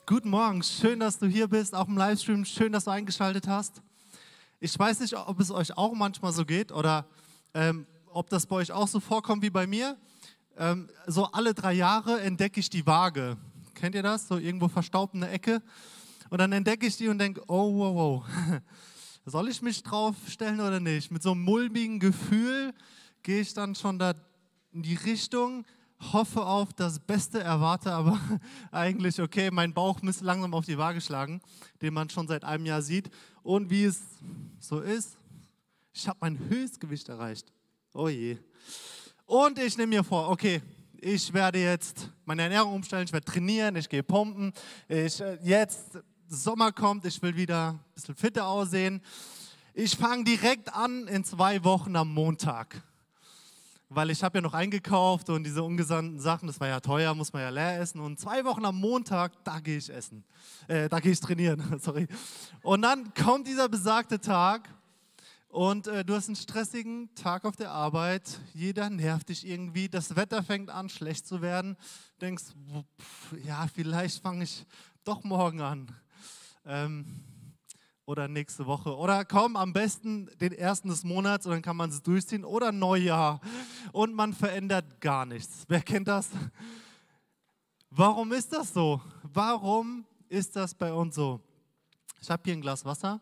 Guten Morgen, schön, dass du hier bist, auch im Livestream, schön, dass du eingeschaltet hast. Ich weiß nicht, ob es euch auch manchmal so geht oder ob das bei euch auch so vorkommt wie bei mir. So alle 3 Jahre entdecke ich die Waage. Kennt ihr das? So irgendwo verstaubt in der Ecke. Und dann entdecke ich die und denke, oh, wow, wow. Soll ich mich drauf stellen oder nicht? Mit so einem mulmigen Gefühl gehe ich dann schon da in die Richtung, hoffe auf das Beste, erwarte aber eigentlich, okay, mein Bauch müsste langsam auf die Waage schlagen, den man schon seit einem Jahr sieht. Und wie es so ist, ich habe mein Höchstgewicht erreicht. Oh je. Und ich nehme mir vor, okay, ich werde jetzt meine Ernährung umstellen, ich werde trainieren, ich gehe pumpen. Jetzt Sommer kommt, ich will wieder ein bisschen fitter aussehen. Ich fange direkt an in 2 Wochen am Montag. Weil ich habe ja noch eingekauft und diese ungesandten Sachen, das war ja teuer, muss man ja leer essen. Und 2 Wochen am Montag, da gehe ich essen. Da gehe ich trainieren, sorry. Und dann kommt dieser besagte Tag und du hast einen stressigen Tag auf der Arbeit. Jeder nervt dich irgendwie. Das Wetter fängt an, schlecht zu werden. Denkst, ja, vielleicht fange ich doch morgen an. Oder nächste Woche. Oder komm, am besten den 1. des Monats und dann kann man es durchziehen. Oder Neujahr. Und man verändert gar nichts. Wer kennt das? Warum ist das so? Warum ist das bei uns so? Ich habe hier ein Glas Wasser.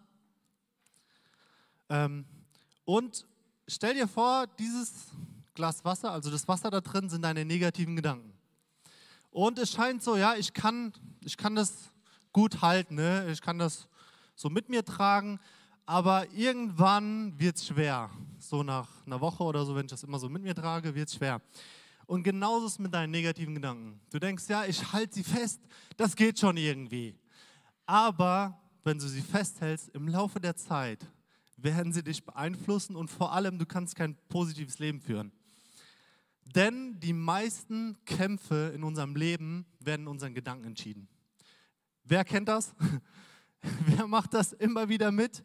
Und stell dir vor, dieses Glas Wasser, also das Wasser da drin, sind deine negativen Gedanken. Und es scheint so, ja, ich kann das gut halten, ne? Ich kann das so mit mir tragen, aber irgendwann wird es schwer. So nach einer Woche oder so, wenn ich das immer so mit mir trage, wird es schwer. Und genauso ist es mit deinen negativen Gedanken. Du denkst, ja, ich halte sie fest, das geht schon irgendwie. Aber wenn du sie festhältst, im Laufe der Zeit werden sie dich beeinflussen und vor allem, du kannst kein positives Leben führen. Denn die meisten Kämpfe in unserem Leben werden in unseren Gedanken entschieden. Wer kennt das? Wer macht das immer wieder mit?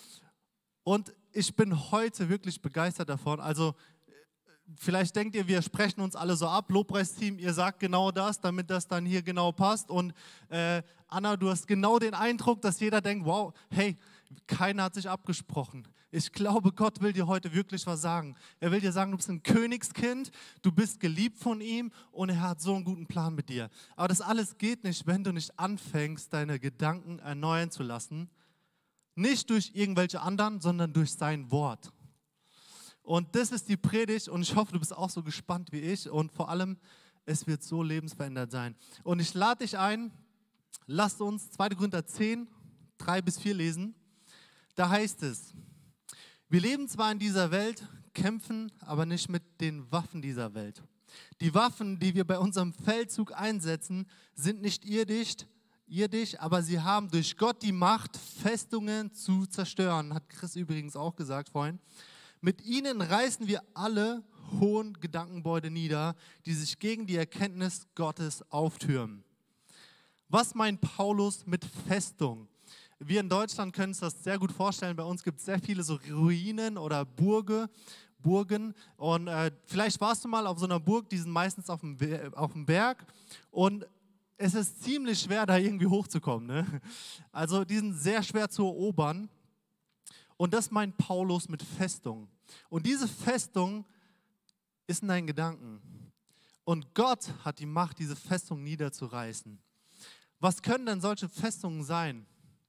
Und ich bin heute wirklich begeistert davon. Also vielleicht denkt ihr, wir sprechen uns alle so ab. Lobpreisteam, ihr sagt genau das, damit das dann hier genau passt. Und Anna, du hast genau den Eindruck, dass jeder denkt, wow, hey, keiner hat sich abgesprochen. Ich glaube, Gott will dir heute wirklich was sagen. Er will dir sagen, du bist ein Königskind, du bist geliebt von ihm und er hat so einen guten Plan mit dir. Aber das alles geht nicht, wenn du nicht anfängst, deine Gedanken erneuern zu lassen. Nicht durch irgendwelche anderen, sondern durch sein Wort. Und das ist die Predigt und ich hoffe, du bist auch so gespannt wie ich und vor allem, es wird so lebensverändert sein. Und ich lade dich ein, lasst uns 2. Korinther 10, 3-4 lesen. Da heißt es, wir leben zwar in dieser Welt, kämpfen aber nicht mit den Waffen dieser Welt. Die Waffen, die wir bei unserem Feldzug einsetzen, sind nicht irdisch, aber sie haben durch Gott die Macht, Festungen zu zerstören. Hat Chris übrigens auch gesagt vorhin. Mit ihnen reißen wir alle hohen Gedankengebäude nieder, die sich gegen die Erkenntnis Gottes auftürmen. Was meint Paulus mit Festung? Wir in Deutschland können uns das sehr gut vorstellen. Bei uns gibt es sehr viele so Ruinen oder Burgen. Und vielleicht warst du mal auf so einer Burg, die sind meistens auf dem Berg. Und es ist ziemlich schwer, da irgendwie hochzukommen. Ne? Also die sind sehr schwer zu erobern. Und das meint Paulus mit Festung. Und diese Festung ist in deinen Gedanken. Und Gott hat die Macht, diese Festung niederzureißen. Was können denn solche Festungen sein?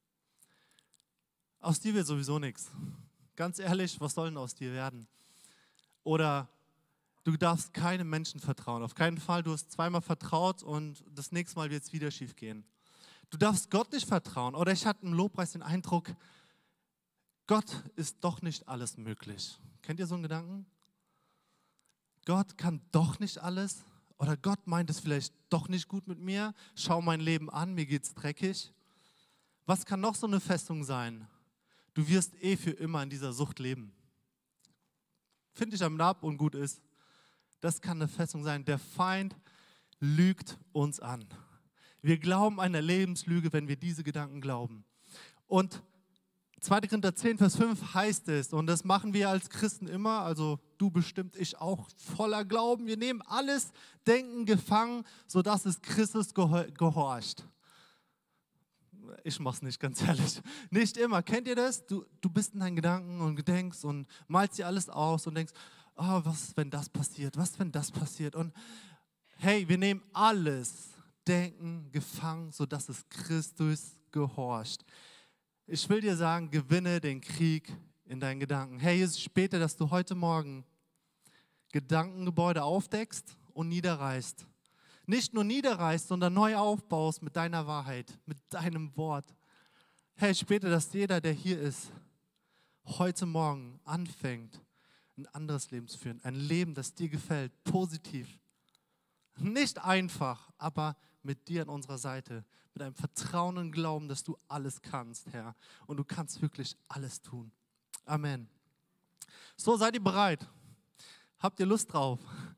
Aus dir wird sowieso nichts. Ganz ehrlich, was soll denn aus dir werden? Oder du darfst keinem Menschen vertrauen. Auf keinen Fall, du hast 2-mal vertraut und das nächste Mal wird es wieder schief gehen. Du darfst Gott nicht vertrauen. Oder ich hatte im Lobpreis den Eindruck, Gott ist doch nicht alles möglich. Kennt ihr so einen Gedanken? Gott kann doch nicht alles. Oder Gott meint es vielleicht doch nicht gut mit mir. Schau mein Leben an, mir geht's dreckig. Was kann noch so eine Festung sein? Du wirst für immer in dieser Sucht leben. Finde ich am ab und gut ist. Das kann eine Festung sein. Der Feind lügt uns an. Wir glauben einer Lebenslüge, wenn wir diese Gedanken glauben. Und 2. Korinther 10, Vers 5 heißt es, und das machen wir als Christen immer, also du bestimmt, ich auch, voller Glauben. Wir nehmen alles Denken gefangen, sodass es Christus gehorcht. Ich mach's nicht, ganz ehrlich. Nicht immer. Kennt ihr das? Du bist in deinen Gedanken und gedenkst und malst dir alles aus und denkst, oh, was, wenn das passiert? Was, wenn das passiert? Und hey, wir nehmen alles Denken gefangen, sodass es Christus gehorcht. Ich will dir sagen, gewinne den Krieg in deinen Gedanken. Hey, Jesus, ich bete, dass du heute Morgen Gedankengebäude aufdeckst und niederreißt. Nicht nur niederreißt, sondern neu aufbaust mit deiner Wahrheit, mit deinem Wort. Hey, ich bete, dass jeder, der hier ist, heute Morgen anfängt, ein anderes Leben zu führen. Ein Leben, das dir gefällt, positiv. Nicht einfach, aber mit dir an unserer Seite. Mit einem Vertrauen und Glauben, dass du alles kannst, Herr. Und du kannst wirklich alles tun. Amen. So, seid ihr bereit? Habt ihr Lust drauf?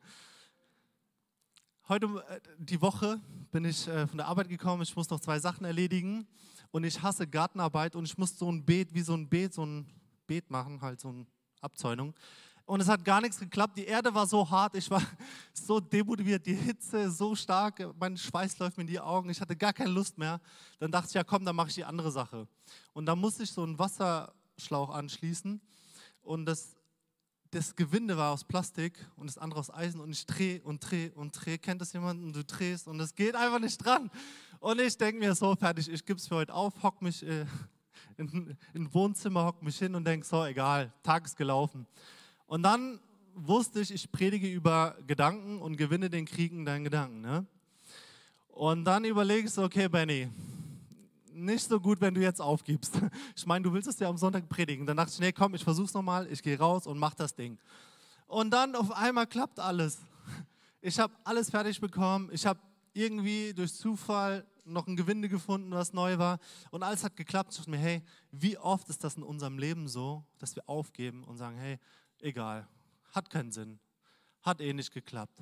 Heute, die Woche, bin ich von der Arbeit gekommen. Ich muss noch 2 Sachen erledigen. Und ich hasse Gartenarbeit. Und ich musste so ein Beet machen, halt so eine Abzäunung. Und es hat gar nichts geklappt. Die Erde war so hart. Ich war so demotiviert. Die Hitze so stark. Mein Schweiß läuft mir in die Augen. Ich hatte gar keine Lust mehr. Dann dachte ich, ja komm, dann mache ich die andere Sache. Und da musste ich so einen Wasserschlauch anschließen. Und das Gewinde war aus Plastik und das andere aus Eisen und ich drehe und drehe und drehe. Kennt das jemand? Und du drehst und es geht einfach nicht dran. Und ich denke mir so, fertig, ich gebe es für heute auf, hock mich in Wohnzimmer, hock mich hin und denke so, egal, Tag ist gelaufen. Und dann wusste ich, ich predige über Gedanken und gewinne den Krieg in deinen Gedanken. Ne? Und dann überlege ich so, okay, Benny, nicht so gut, wenn du jetzt aufgibst. Ich meine, du willst es ja am Sonntag predigen. Dann dachte ich, nee, komm, ich versuch's nochmal, ich gehe raus und mach das Ding. Und dann auf einmal klappt alles. Ich habe alles fertig bekommen. Ich habe irgendwie durch Zufall noch ein Gewinde gefunden, was neu war. Und alles hat geklappt. Ich dachte mir, hey, wie oft ist das in unserem Leben so, dass wir aufgeben und sagen, hey, egal, hat keinen Sinn, hat eh nicht geklappt.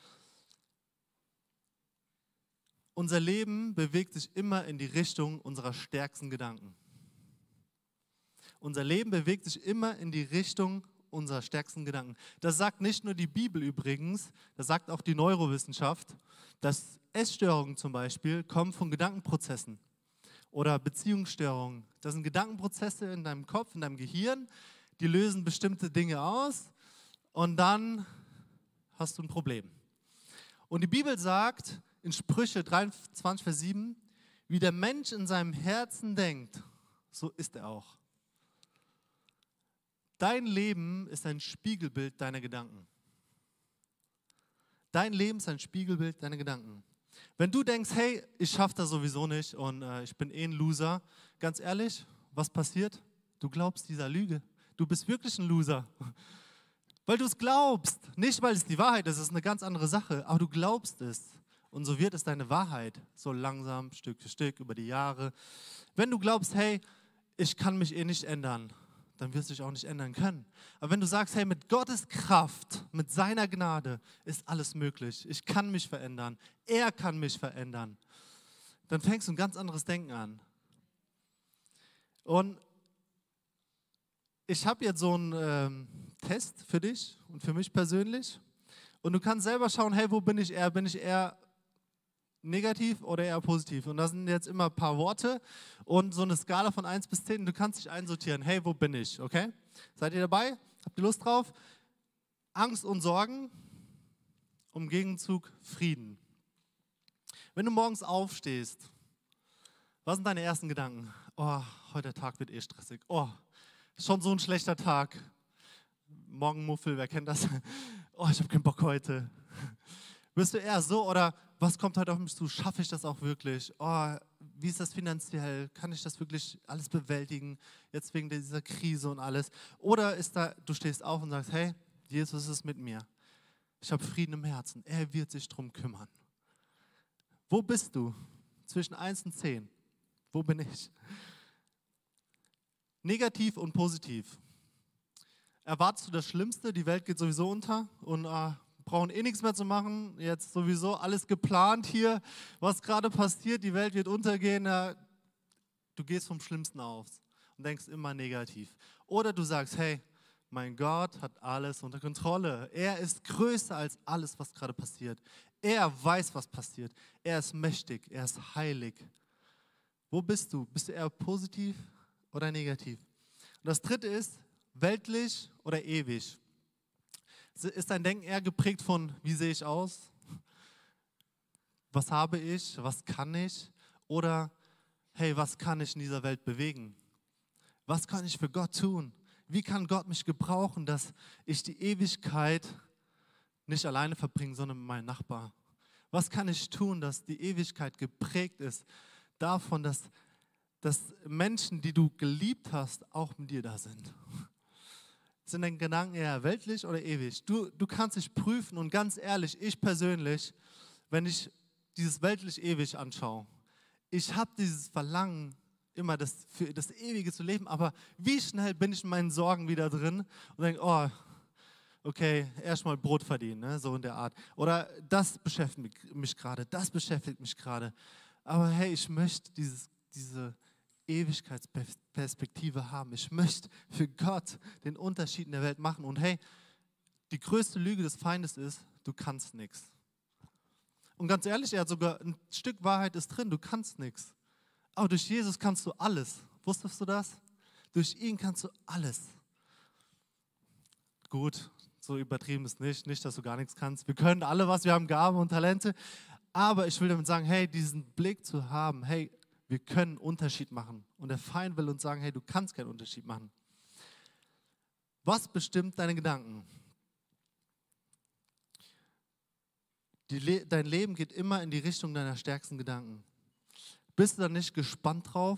Unser Leben bewegt sich immer in die Richtung unserer stärksten Gedanken. Unser Leben bewegt sich immer in die Richtung unserer stärksten Gedanken. Das sagt nicht nur die Bibel übrigens, das sagt auch die Neurowissenschaft, dass Essstörungen zum Beispiel kommen von Gedankenprozessen oder Beziehungsstörungen. Das sind Gedankenprozesse in deinem Kopf, in deinem Gehirn, die lösen bestimmte Dinge aus und dann hast du ein Problem. Und die Bibel sagt, in Sprüche 23, Vers 7, wie der Mensch in seinem Herzen denkt, so ist er auch. Dein Leben ist ein Spiegelbild deiner Gedanken. Dein Leben ist ein Spiegelbild deiner Gedanken. Wenn du denkst, hey, ich schaffe das sowieso nicht und ich bin eh ein Loser, ganz ehrlich, was passiert? Du glaubst dieser Lüge. Du bist wirklich ein Loser. Weil du es glaubst. Nicht, weil es die Wahrheit ist, das ist eine ganz andere Sache, aber du glaubst es. Und so wird es deine Wahrheit, so langsam, Stück für Stück, über die Jahre. Wenn du glaubst, hey, ich kann mich eh nicht ändern, dann wirst du dich auch nicht ändern können. Aber wenn du sagst, hey, mit Gottes Kraft, mit seiner Gnade ist alles möglich. Ich kann mich verändern. Er kann mich verändern. Dann fängst du ein ganz anderes Denken an. Und ich habe jetzt so einen Test für dich und für mich persönlich. Und du kannst selber schauen, hey, wo bin ich eher? Bin ich eher negativ oder eher positiv? Und da sind jetzt immer ein paar Worte und so eine Skala von 1 bis 10. Du kannst dich einsortieren. Hey, wo bin ich? Okay? Seid ihr dabei? Habt ihr Lust drauf? Angst und Sorgen, im Gegenzug Frieden. Wenn du morgens aufstehst, was sind deine ersten Gedanken? Oh, heute der Tag wird eh stressig. Oh, schon so ein schlechter Tag. Morgenmuffel, wer kennt das? Oh, ich habe keinen Bock heute. Bist du eher so oder was kommt heute auf mich zu? Schaffe ich das auch wirklich? Oh, wie ist das finanziell? Kann ich das wirklich alles bewältigen? Jetzt wegen dieser Krise und alles. Oder ist da, du stehst auf und sagst, hey, Jesus ist mit mir. Ich habe Frieden im Herzen. Er wird sich drum kümmern. Wo bist du? Zwischen 1 und 10. Wo bin ich? Negativ und positiv. Erwartest du das Schlimmste? Die Welt geht sowieso unter und brauchen eh nichts mehr zu machen. Jetzt sowieso alles geplant hier, was gerade passiert. Die Welt wird untergehen. Du gehst vom Schlimmsten aus und denkst immer negativ. Oder du sagst, hey, mein Gott hat alles unter Kontrolle. Er ist größer als alles, was gerade passiert. Er weiß, was passiert. Er ist mächtig. Er ist heilig. Wo bist du? Bist du eher positiv oder negativ? Und das dritte ist, weltlich oder ewig? Ist dein Denken eher geprägt von, wie sehe ich aus? Was habe ich? Was kann ich? Oder, hey, was kann ich in dieser Welt bewegen? Was kann ich für Gott tun? Wie kann Gott mich gebrauchen, dass ich die Ewigkeit nicht alleine verbringe, sondern mit meinem Nachbar? Was kann ich tun, dass die Ewigkeit geprägt ist davon, dass Menschen, die du geliebt hast, auch mit dir da sind? Sind deine Gedanken eher weltlich oder ewig? Du kannst dich prüfen und ganz ehrlich, ich persönlich, wenn ich dieses weltlich ewig anschaue, ich habe dieses Verlangen, immer für das Ewige zu leben, aber wie schnell bin ich in meinen Sorgen wieder drin und denke, oh, okay, erstmal Brot verdienen, ne? So in der Art. Oder das beschäftigt mich gerade, das beschäftigt mich gerade. Aber hey, ich möchte diese Ewigkeitsperspektive haben. Ich möchte für Gott den Unterschied in der Welt machen. Und hey, die größte Lüge des Feindes ist, du kannst nichts. Und ganz ehrlich, er hat sogar ein Stück Wahrheit ist drin, du kannst nichts. Aber durch Jesus kannst du alles. Wusstest du das? Durch ihn kannst du alles. Gut, so übertrieben ist nicht, dass du gar nichts kannst. Wir können alle was, wir haben Gaben und Talente. Aber ich will damit sagen, hey, diesen Blick zu haben, hey, wir können einen Unterschied machen. Und der Feind will uns sagen, hey, du kannst keinen Unterschied machen. Was bestimmt deine Gedanken? Dein Leben geht immer in die Richtung deiner stärksten Gedanken. Bist du dann nicht gespannt drauf,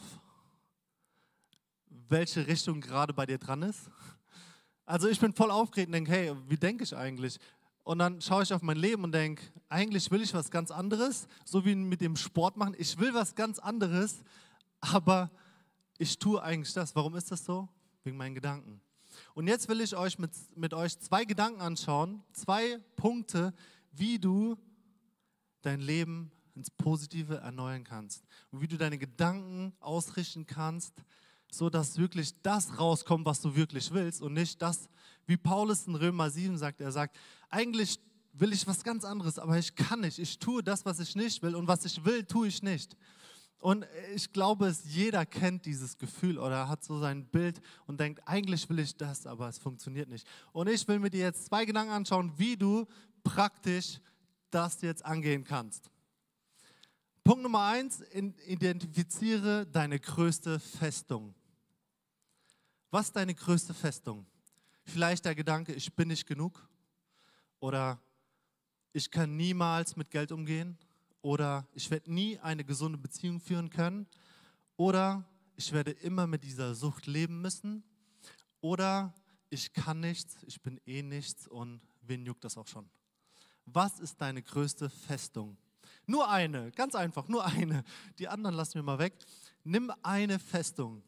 welche Richtung gerade bei dir dran ist? Also ich bin voll aufgeregt und denke, hey, wie denke ich eigentlich? Und dann schaue ich auf mein Leben und denke, eigentlich will ich was ganz anderes, so wie mit dem Sport machen. Ich will was ganz anderes, aber ich tue eigentlich das. Warum ist das so? Wegen meinen Gedanken. Und jetzt will ich euch mit euch 2 Gedanken anschauen, 2 Punkte, wie du dein Leben ins Positive erneuern kannst und wie du deine Gedanken ausrichten kannst, so dass wirklich das rauskommt, was du wirklich willst und nicht das, wie Paulus in Römer 7 sagt. Er sagt, eigentlich will ich was ganz anderes, aber ich kann nicht. Ich tue das, was ich nicht will und was ich will, tue ich nicht. Und ich glaube, jeder kennt dieses Gefühl oder hat so sein Bild und denkt, eigentlich will ich das, aber es funktioniert nicht. Und ich will mir dir jetzt 2 Gedanken anschauen, wie du praktisch das jetzt angehen kannst. Punkt Nummer 1, identifiziere deine größte Festung. Was ist deine größte Festung? Vielleicht der Gedanke, ich bin nicht genug oder ich kann niemals mit Geld umgehen oder ich werde nie eine gesunde Beziehung führen können oder ich werde immer mit dieser Sucht leben müssen oder ich kann nichts, ich bin eh nichts und wen juckt das auch schon? Was ist deine größte Festung? Nur eine, ganz einfach, nur eine. Die anderen lassen wir mal weg. Nimm eine Festung.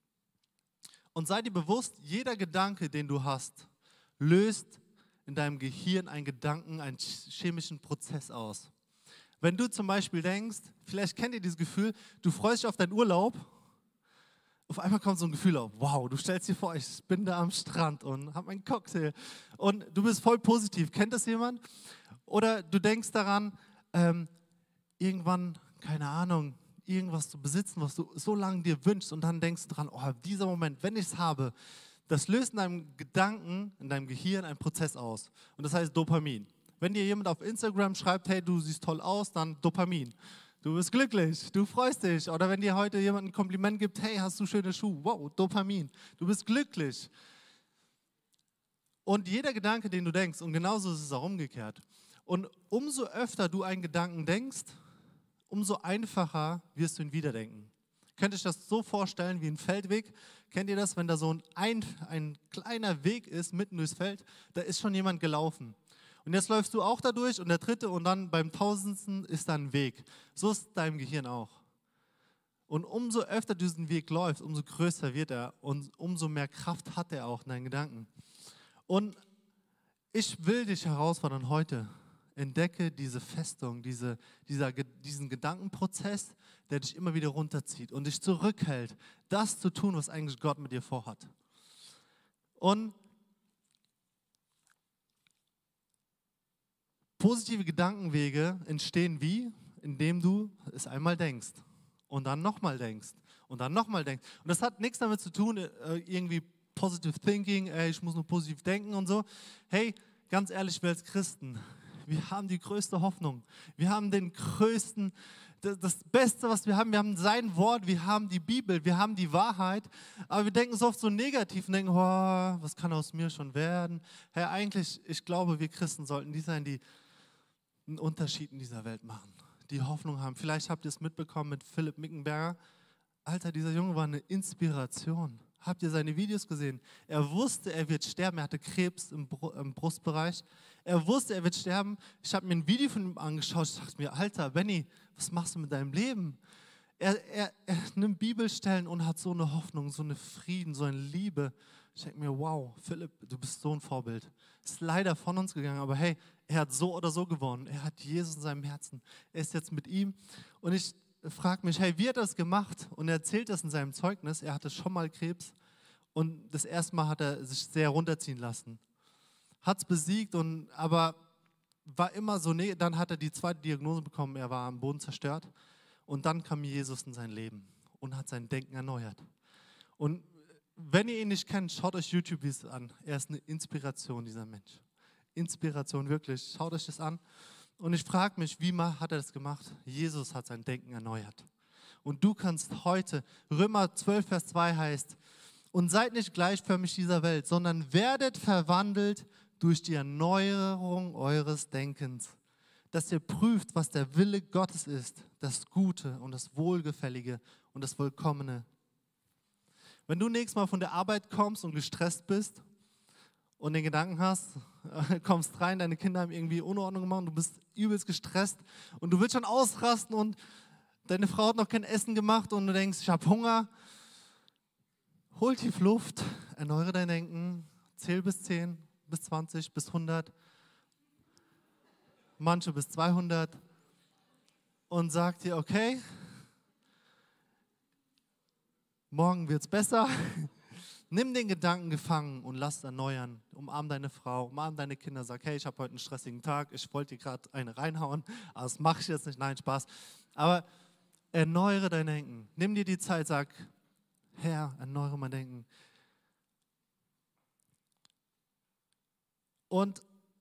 Und sei dir bewusst, jeder Gedanke, den du hast, löst in deinem Gehirn einen Gedanken, einen chemischen Prozess aus. Wenn du zum Beispiel denkst, vielleicht kennt ihr dieses Gefühl, du freust dich auf deinen Urlaub, auf einmal kommt so ein Gefühl auf, wow, du stellst dir vor, ich bin da am Strand und habe meinen Cocktail und du bist voll positiv. Kennt das jemand? Oder du denkst daran, irgendwann, keine Ahnung, irgendwas zu besitzen, was du so lange dir wünschst und dann denkst du dran, oh, dieser Moment, wenn ich es habe, das löst in deinem Gedanken, in deinem Gehirn einen Prozess aus und das heißt Dopamin. Wenn dir jemand auf Instagram schreibt, hey, du siehst toll aus, dann Dopamin. Du bist glücklich, du freust dich. Oder wenn dir heute jemand ein Kompliment gibt, hey, hast du schöne Schuhe, wow, Dopamin. Du bist glücklich. Und jeder Gedanke, den du denkst, und genauso ist es auch umgekehrt. Und umso öfter du einen Gedanken denkst, umso einfacher wirst du ihn wiederdenken. Könnt ihr euch das so vorstellen wie ein Feldweg? Kennt ihr das, wenn da so ein kleiner Weg ist, mitten durchs Feld, da ist schon jemand gelaufen. Und jetzt läufst du auch da durch und der dritte und dann beim Tausendsten ist da ein Weg. So ist deinem Gehirn auch. Und umso öfter du diesen Weg läufst, umso größer wird er und umso mehr Kraft hat er auch in deinen Gedanken. Und ich will dich herausfordern heute, entdecke diese Festung, diesen Gedankenprozess, der dich immer wieder runterzieht und dich zurückhält, das zu tun, was eigentlich Gott mit dir vorhat. Und positive Gedankenwege entstehen wie? Indem du es einmal denkst. und dann nochmal denkst und dann nochmal denkst. Und das hat nichts damit zu tun, irgendwie Positive Thinking, ich muss nur positiv denken und so. Hey, ganz ehrlich, wir als Christen, wir haben die größte Hoffnung. Wir haben den größten, das Beste, was wir haben sein Wort, wir haben die Bibel, wir haben die Wahrheit, aber wir denken so oft so negativ und denken, oh, was kann aus mir schon werden? Hey, eigentlich, ich glaube, wir Christen sollten die sein, die einen Unterschied in dieser Welt machen, die Hoffnung haben. Vielleicht habt ihr es mitbekommen mit Philipp Mickenberger. Alter, dieser Junge war eine Inspiration. Habt ihr seine Videos gesehen? Er wusste, er wird sterben. Er hatte Krebs im Brustbereich. Er wusste, er wird sterben. Ich habe mir ein Video von ihm angeschaut. Ich dachte mir, Alter, Benny, was machst du mit deinem Leben? Er nimmt Bibelstellen und hat so eine Hoffnung, so eine Frieden, so eine Liebe. Ich denke mir, wow, Philipp, du bist so ein Vorbild. Ist leider von uns gegangen, aber hey, er hat so oder so gewonnen. Er hat Jesus in seinem Herzen. Er ist jetzt mit ihm. Und ich frage mich, hey, wie hat er das gemacht? Und er erzählt das in seinem Zeugnis. Er hatte schon mal Krebs und das erste Mal hat er sich sehr runterziehen lassen. Hat es besiegt, aber war immer so, dann hat er die zweite Diagnose bekommen, er war am Boden zerstört. Und dann kam Jesus in sein Leben und hat sein Denken erneuert. Und wenn ihr ihn nicht kennt, schaut euch YouTube-Videos an. Er ist eine Inspiration, dieser Mensch. Inspiration, wirklich. Schaut euch das an. Und ich frage mich, wie hat er das gemacht? Jesus hat sein Denken erneuert. Und du kannst heute, Römer 12, Vers 2 heißt, und seid nicht gleichförmig dieser Welt, sondern werdet verwandelt durch die Erneuerung eures Denkens, dass ihr prüft, was der Wille Gottes ist, das Gute und das Wohlgefällige und das Vollkommene. Wenn du nächstes Mal von der Arbeit kommst und gestresst bist und den Gedanken hast, kommst rein, deine Kinder haben irgendwie Unordnung gemacht, du bist übelst gestresst und du willst schon ausrasten und deine Frau hat noch kein Essen gemacht und du denkst, ich habe Hunger, hol tief Luft, erneuere dein Denken, zähl bis 10, bis 20, bis 100, manche bis 200 und sag dir, okay, morgen wird es besser. Nimm den Gedanken gefangen und lass es erneuern. Umarm deine Frau, umarm deine Kinder, sag, hey, ich habe heute einen stressigen Tag, ich wollte dir gerade eine reinhauen, aber das mache ich jetzt nicht, nein, Spaß. Aber erneuere dein Denken. Nimm dir die Zeit, sag, Herr, erneuere mein Denken. Und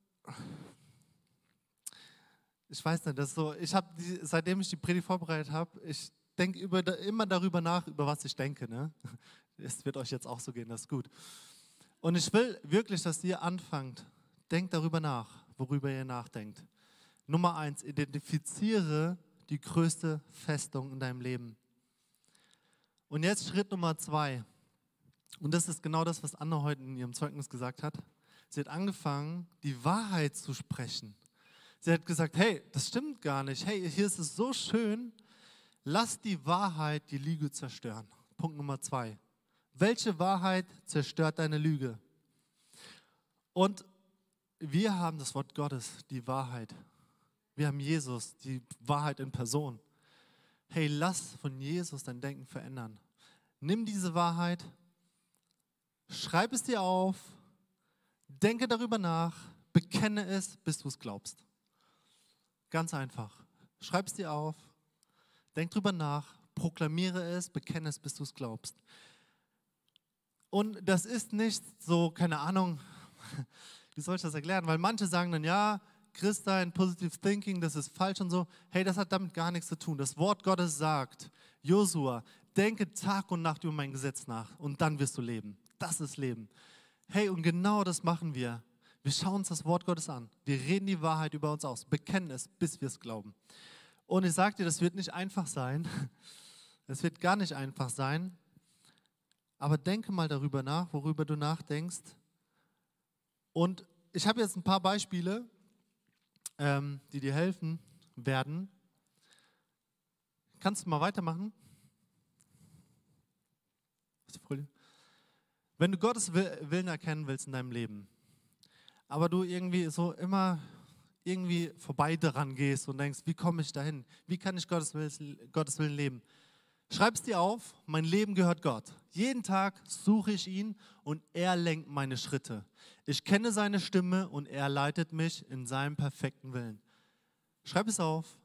ich weiß nicht, das ist so, seitdem ich die Predigt vorbereitet habe, ich denke immer darüber nach, über was ich denke. Ne? Es wird euch jetzt auch so gehen, das ist gut. Und ich will wirklich, dass ihr anfangt, denkt darüber nach, worüber ihr nachdenkt. Nummer 1, identifiziere die größte Festung in deinem Leben. Und jetzt Schritt Nummer 2. Und das ist genau das, was Anna heute in ihrem Zeugnis gesagt hat. Sie hat angefangen, die Wahrheit zu sprechen. Sie hat gesagt, hey, das stimmt gar nicht. Hey, hier ist es so schön. Lass die Wahrheit die Lüge zerstören. Punkt Nummer 2. Welche Wahrheit zerstört deine Lüge? Und wir haben das Wort Gottes, die Wahrheit. Wir haben Jesus, die Wahrheit in Person. Hey, lass von Jesus dein Denken verändern. Nimm diese Wahrheit, schreib es dir auf, denke darüber nach, bekenne es, bis du es glaubst. Ganz einfach. Schreib es dir auf, denk drüber nach, proklamiere es, bekenne es, bis du es glaubst. Und das ist nicht so, keine Ahnung, wie soll ich das erklären? Weil manche sagen dann, ja, Christsein, Positive Thinking, das ist falsch und so. Hey, das hat damit gar nichts zu tun. Das Wort Gottes sagt, Josua, denke Tag und Nacht über mein Gesetz nach und dann wirst du leben. Das ist Leben. Hey, und genau das machen wir. Wir schauen uns das Wort Gottes an. Wir reden die Wahrheit über uns aus, bekennen es, bis wir es glauben. Und ich sage dir, das wird nicht einfach sein. Es wird gar nicht einfach sein. Aber denke mal darüber nach, worüber du nachdenkst. Und ich habe jetzt ein paar Beispiele, die dir helfen werden. Kannst du mal weitermachen? Wenn du Gottes Willen erkennen willst in deinem Leben, aber du irgendwie so immer irgendwie vorbei daran gehst und denkst, wie komme ich dahin? Wie kann ich Gottes Willen leben? Schreib es dir auf, mein Leben gehört Gott. Jeden Tag suche ich ihn und er lenkt meine Schritte. Ich kenne seine Stimme und er leitet mich in seinem perfekten Willen. Schreib es auf,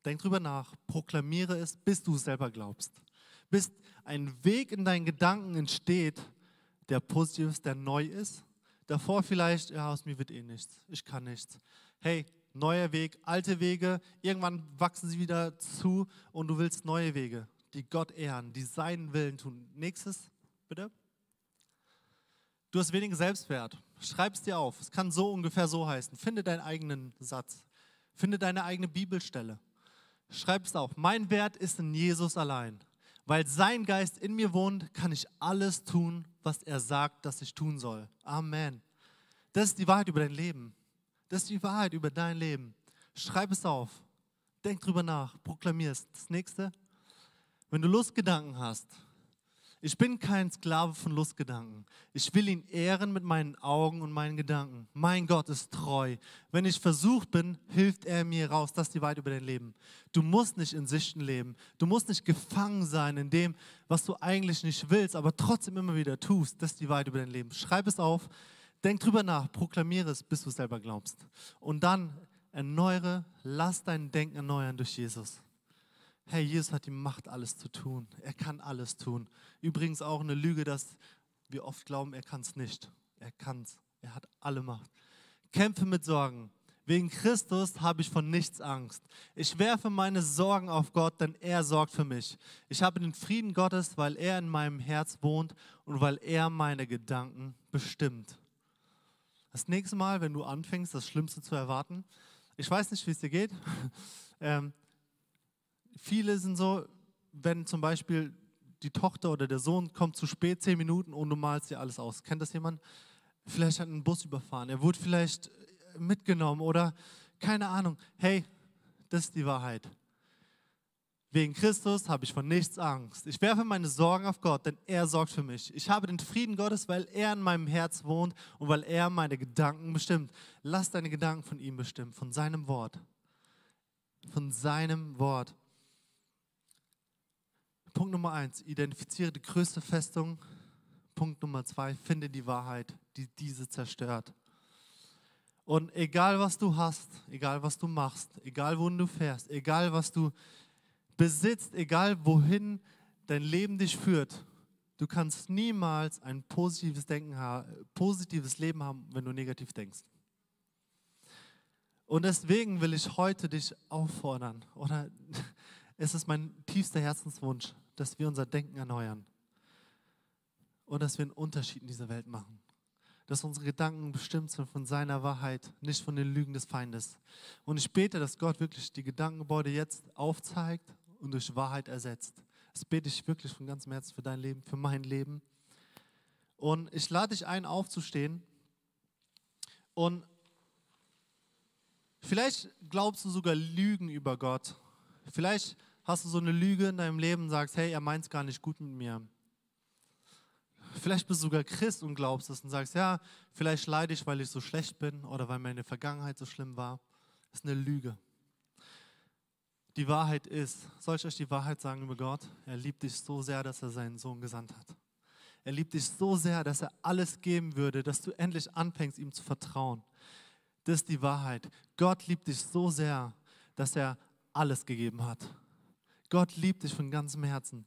denk drüber nach, proklamiere es, bis du es selber glaubst. Bis ein Weg in deinen Gedanken entsteht, der positiv ist, der neu ist. Davor vielleicht, ja, aus mir wird eh nichts, ich kann nichts. Hey, neuer Weg, alte Wege, irgendwann wachsen sie wieder zu und du willst neue Wege, die Gott ehren, die seinen Willen tun. Nächstes, bitte. Du hast weniger Selbstwert. Schreib es dir auf. Es kann so ungefähr so heißen. Finde deinen eigenen Satz. Finde deine eigene Bibelstelle. Schreib es auf. Mein Wert ist in Jesus allein. Weil sein Geist in mir wohnt, kann ich alles tun, was er sagt, dass ich tun soll. Amen. Das ist die Wahrheit über dein Leben. Das ist die Wahrheit über dein Leben. Schreib es auf. Denk drüber nach. Proklamier es. Das nächste. Wenn du Lustgedanken hast, ich bin kein Sklave von Lustgedanken. Ich will ihn ehren mit meinen Augen und meinen Gedanken. Mein Gott ist treu. Wenn ich versucht bin, hilft er mir raus. Das ist die Wahrheit über dein Leben. Du musst nicht in Süchten leben. Du musst nicht gefangen sein in dem, was du eigentlich nicht willst, aber trotzdem immer wieder tust. Das ist die Wahrheit über dein Leben. Schreib es auf, denk drüber nach, proklamiere es, bis du es selber glaubst. Und dann lass dein Denken erneuern durch Jesus. Hey, Jesus hat die Macht, alles zu tun. Er kann alles tun. Übrigens auch eine Lüge, dass wir oft glauben, er kann es nicht. Er kann es. Er hat alle Macht. Kämpfe mit Sorgen. Wegen Christus habe ich von nichts Angst. Ich werfe meine Sorgen auf Gott, denn er sorgt für mich. Ich habe den Frieden Gottes, weil er in meinem Herz wohnt und weil er meine Gedanken bestimmt. Das nächste Mal, wenn du anfängst, das Schlimmste zu erwarten, ich weiß nicht, wie es dir geht, viele sind so, wenn zum Beispiel die Tochter oder der Sohn kommt zu spät, 10 Minuten und du malst dir alles aus. Kennt das jemand? Vielleicht hat ein Bus überfahren, er wurde vielleicht mitgenommen oder keine Ahnung. Hey, das ist die Wahrheit. Wegen Christus habe ich von nichts Angst. Ich werfe meine Sorgen auf Gott, denn er sorgt für mich. Ich habe den Frieden Gottes, weil er in meinem Herz wohnt und weil er meine Gedanken bestimmt. Lass deine Gedanken von ihm bestimmen, von seinem Wort. Von seinem Wort. Punkt Nummer 1, identifiziere die größte Festung. Punkt Nummer 2, finde die Wahrheit, die diese zerstört. Und egal was du hast, egal was du machst, egal wohin du fährst, egal was du besitzt, egal wohin dein Leben dich führt, du kannst niemals ein positives Leben haben, wenn du negativ denkst. Und deswegen will ich heute dich auffordern, oder es ist mein tiefster Herzenswunsch, dass wir unser Denken erneuern und dass wir einen Unterschied in dieser Welt machen. Dass unsere Gedanken bestimmt sind von seiner Wahrheit, nicht von den Lügen des Feindes. Und ich bete, dass Gott wirklich die Gedankengebäude jetzt aufzeigt und durch Wahrheit ersetzt. Das bete ich wirklich von ganzem Herzen für dein Leben, für mein Leben. Und ich lade dich ein, aufzustehen. Und vielleicht glaubst du sogar Lügen über Gott. Vielleicht hast du so eine Lüge in deinem Leben und sagst, hey, er meint es gar nicht gut mit mir. Vielleicht bist du sogar Christ und glaubst es und sagst, ja, vielleicht leide ich, weil ich so schlecht bin oder weil meine Vergangenheit so schlimm war. Das ist eine Lüge. Die Wahrheit ist, soll ich euch die Wahrheit sagen über Gott? Er liebt dich so sehr, dass er seinen Sohn gesandt hat. Er liebt dich so sehr, dass er alles geben würde, dass du endlich anfängst, ihm zu vertrauen. Das ist die Wahrheit. Gott liebt dich so sehr, dass er alles gegeben hat. Gott liebt dich von ganzem Herzen.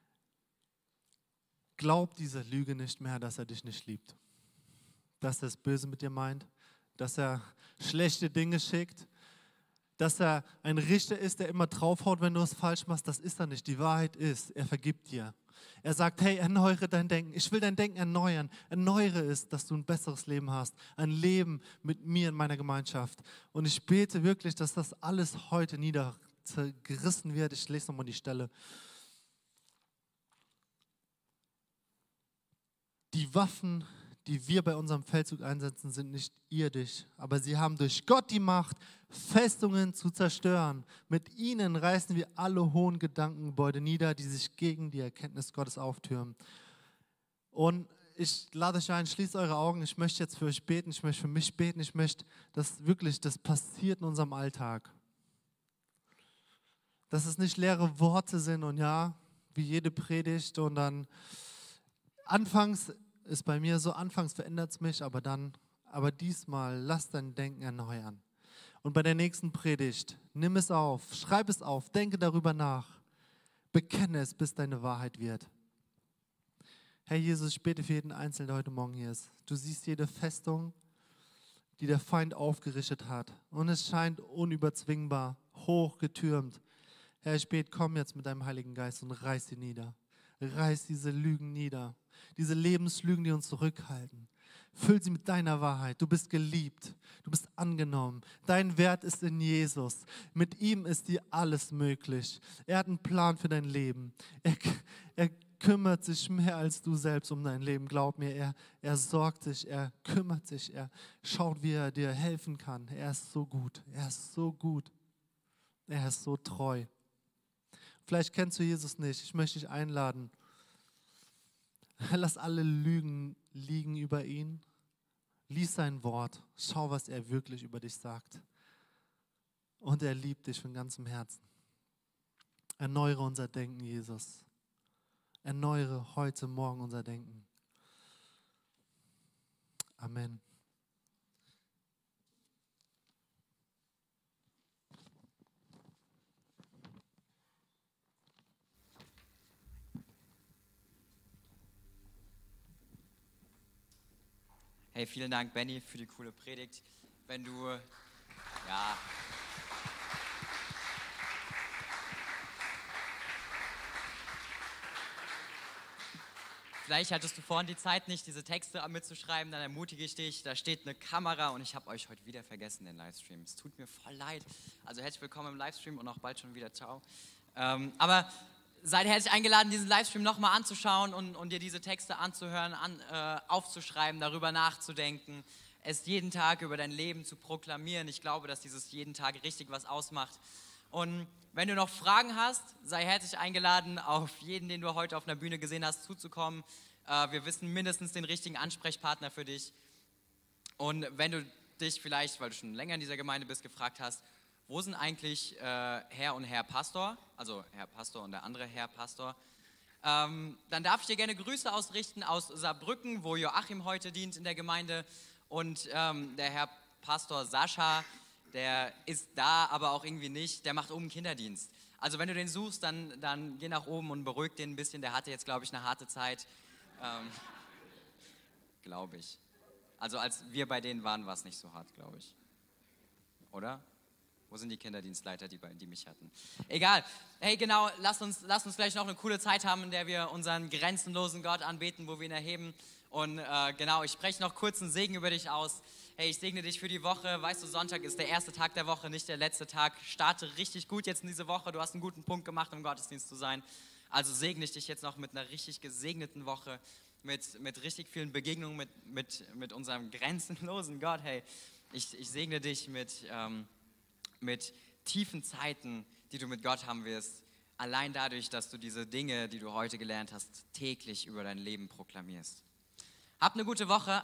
Glaub dieser Lüge nicht mehr, dass er dich nicht liebt. Dass er es böse mit dir meint, dass er schlechte Dinge schickt, dass er ein Richter ist, der immer draufhaut, wenn du es falsch machst. Das ist er nicht. Die Wahrheit ist, er vergibt dir. Er sagt, hey, erneuere dein Denken. Ich will dein Denken erneuern. Erneuere es, dass du ein besseres Leben hast. Ein Leben mit mir in meiner Gemeinschaft. Und ich bete wirklich, dass das alles heute niedergerissen wird. Ich lese nochmal die Stelle. Die Waffen, die wir bei unserem Feldzug einsetzen, sind nicht irdisch, aber sie haben durch Gott die Macht, Festungen zu zerstören. Mit ihnen reißen wir alle hohen Gedankengebäude nieder, die sich gegen die Erkenntnis Gottes auftürmen. Und ich lade euch ein, schließt eure Augen. Ich möchte jetzt für euch beten, ich möchte für mich beten. Ich möchte, dass wirklich das passiert in unserem Alltag. Dass es nicht leere Worte sind und ja, wie jede Predigt und dann anfangs ist bei mir so, anfangs verändert es mich, aber diesmal lass dein Denken erneuern. Und bei der nächsten Predigt, nimm es auf, schreib es auf, denke darüber nach, bekenne es, bis deine Wahrheit wird. Herr Jesus, ich bete für jeden Einzelnen, der heute Morgen hier ist. Du siehst jede Festung, die der Feind aufgerichtet hat. Und es scheint unüberzwingbar, hochgetürmt. Herr, ich bete, komm jetzt mit deinem Heiligen Geist und reiß sie nieder. Reiß diese Lügen nieder. Diese Lebenslügen, die uns zurückhalten. Füll sie mit deiner Wahrheit. Du bist geliebt. Du bist angenommen. Dein Wert ist in Jesus. Mit ihm ist dir alles möglich. Er hat einen Plan für dein Leben. Er kümmert sich mehr als du selbst um dein Leben. Glaub mir, er sorgt sich, er kümmert sich, er schaut, wie er dir helfen kann. Er ist so gut. Er ist so gut. Er ist so treu. Vielleicht kennst du Jesus nicht. Ich möchte dich einladen. Lass alle Lügen liegen über ihn. Lies sein Wort. Schau, was er wirklich über dich sagt. Und er liebt dich von ganzem Herzen. Erneuere unser Denken, Jesus. Erneuere heute Morgen unser Denken. Amen. Hey, vielen Dank, Benny, für die coole Predigt. Wenn du, ja, vielleicht hattest du vorhin die Zeit nicht, diese Texte mitzuschreiben, dann ermutige ich dich, da steht eine Kamera und ich habe euch heute wieder vergessen, den Livestream. Es tut mir voll leid. Also herzlich willkommen im Livestream und auch bald schon wieder ciao. Aber seid herzlich eingeladen, diesen Livestream nochmal anzuschauen und dir diese Texte anzuhören, aufzuschreiben, darüber nachzudenken, es jeden Tag über dein Leben zu proklamieren. Ich glaube, dass dieses jeden Tag richtig was ausmacht. Und wenn du noch Fragen hast, sei herzlich eingeladen, auf jeden, den du heute auf einer Bühne gesehen hast, zuzukommen. Wir wissen mindestens den richtigen Ansprechpartner für dich. Und wenn du dich vielleicht, weil du schon länger in dieser Gemeinde bist, gefragt hast, wo sind eigentlich Herr und Herr Pastor, also Herr Pastor und der andere Herr Pastor, dann darf ich dir gerne Grüße ausrichten aus Saarbrücken, wo Joachim heute dient in der Gemeinde. Und der Herr Pastor Sascha, der ist da, aber auch irgendwie nicht, der macht oben Kinderdienst. Also wenn du den suchst, dann geh nach oben und beruhig den ein bisschen. Der hatte jetzt, glaube ich, eine harte Zeit, glaube ich. Also als wir bei denen waren, war es nicht so hart, glaube ich. Oder? Wo sind die Kinderdienstleiter, die mich hatten? Egal. Hey, genau, lasst uns gleich noch eine coole Zeit haben, in der wir unseren grenzenlosen Gott anbeten, wo wir ihn erheben. Und genau, ich spreche noch kurz einen Segen über dich aus. Hey, ich segne dich für die Woche. Weißt du, Sonntag ist der erste Tag der Woche, nicht der letzte Tag. Starte richtig gut jetzt in diese Woche. Du hast einen guten Punkt gemacht, um im Gottesdienst zu sein. Also segne ich dich jetzt noch mit einer richtig gesegneten Woche, mit richtig vielen Begegnungen mit unserem grenzenlosen Gott. Hey, ich segne dich mit tiefen Zeiten, die du mit Gott haben wirst, allein dadurch, dass du diese Dinge, die du heute gelernt hast, täglich über dein Leben proklamierst. Hab eine gute Woche.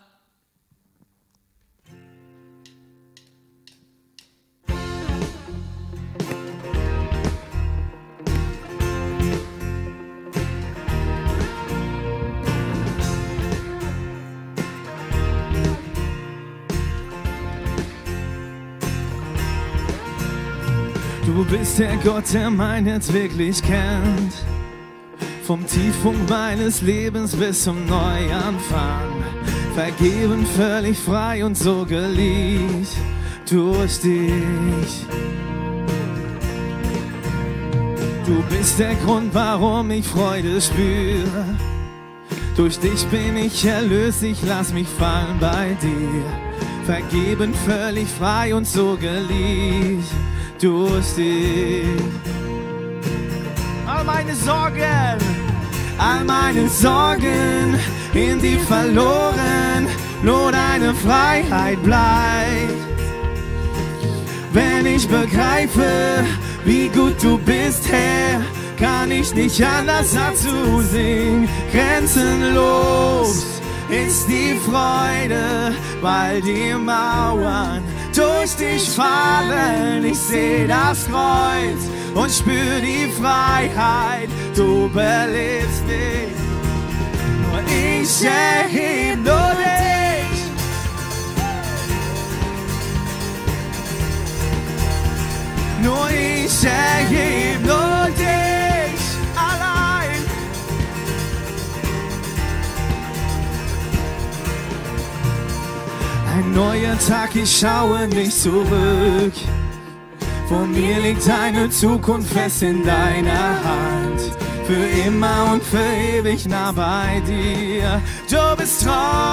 Du bist der Gott, der mein Herz wirklich kennt. Vom Tiefpunkt meines Lebens bis zum Neuanfang. Vergeben, völlig frei und so geliebt durch dich. Du bist der Grund, warum ich Freude spüre. Durch dich bin ich erlöst, ich lass mich fallen bei dir. Vergeben, völlig frei und so geliebt durch dich. All meine Sorgen in dir verloren, nur deine Freiheit bleibt. Wenn ich begreife, wie gut du bist, Herr, kann ich nicht anders dazu singen. Grenzenlos ist die Freude, weil die Mauern durch dich fallen. Ich seh das Kreuz und spür die Freiheit, du belebst dich. Und ich erheb nur dich. nur ich erheb nur dich allein. Ein neuer Tag, ich schaue nicht zurück. Vor mir liegt eine Zukunft fest in deiner Hand. Für immer und für ewig nah bei dir. Du bist treu.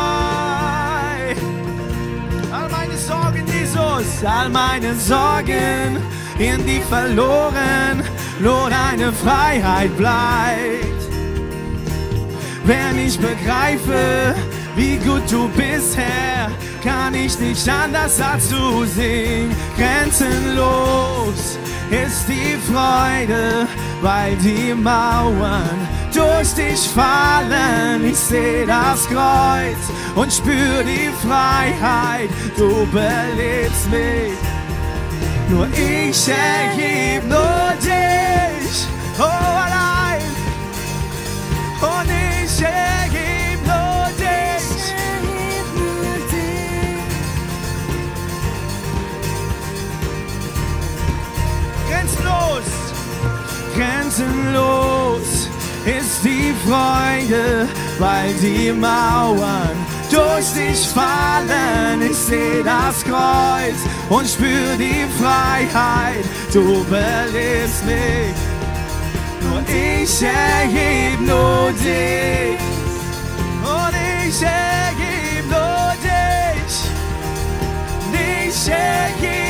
All meine Sorgen, Jesus, all meine Sorgen in die verloren. Nur deine Freiheit bleibt. Wenn ich begreife, wie gut du bist, Herr, kann ich nicht anders als du singen. Grenzenlos ist die Freude, weil die Mauern durch dich fallen. Ich seh das Kreuz und spür die Freiheit. Du belebst mich. Nur ich erheb nur dich, oh allein. Und ich erheb nur dich. Grenzenlos, grenzenlos ist die Freude, weil die Mauern durch dich fallen. Ich seh das Kreuz und spür die Freiheit. Du belebst mich. Nur ich erheb nur dich. Und ich erheb nur dich. Ich erheb